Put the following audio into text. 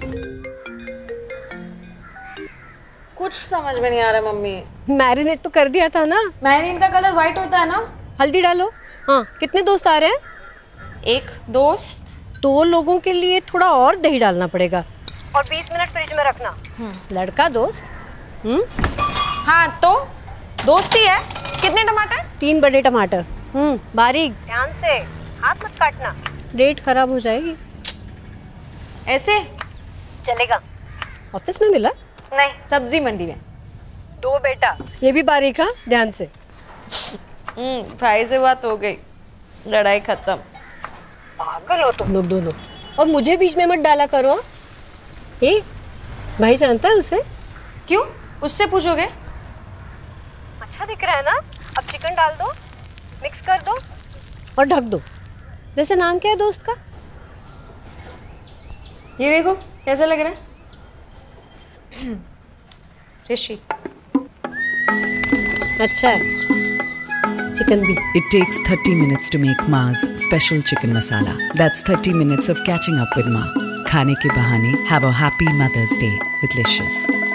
कुछ समझ में नहीं आ रहा मम्मी। मैरिनेट तो कर दिया था ना। मैरिनेट का कलर व्हाइट होता है ना। हल्दी डालो। हाँ, कितने दोस्त आ रहे हैं? एक दोस्त। 2 लोगों के लिए थोड़ा और दही डालना पड़ेगा और 20 मिनट फ्रिज में रखना। लड़का दोस्त। हाँ तो दोस्त ही है। कितने टमाटर? 3 बड़े टमाटर। बारीक, ध्यान से, हाथ मत काटना, डेट खराब हो जाएगी। ऐसे चलेगा? ऑफिस में मिला? नहीं, सब्जी मंडी में। 2 बेटा, ये भी बारीक। हाँ, ध्यान से। भाई से बात हो गई, लड़ाई खत्म। पागल हो तुम लोग दोनों। और मुझे बीच में मत डाला करो। ए, भाई जानता है उसे? क्यों? उससे पूछोगे? अच्छा दिख रहा है ना? अब चिकन डाल दो, मिक्स कर दो और ढक दो। वैसे नाम क्या है दोस्त का? ये देखो कैसा लग रहा है। ऋषि। अच्छा है। चिकन भी। It takes 30 minutes to make Ma's special chicken masala. That's 30 minutes of catching up with Ma. खाने के बहाने have a happy Mother's Day with Licious.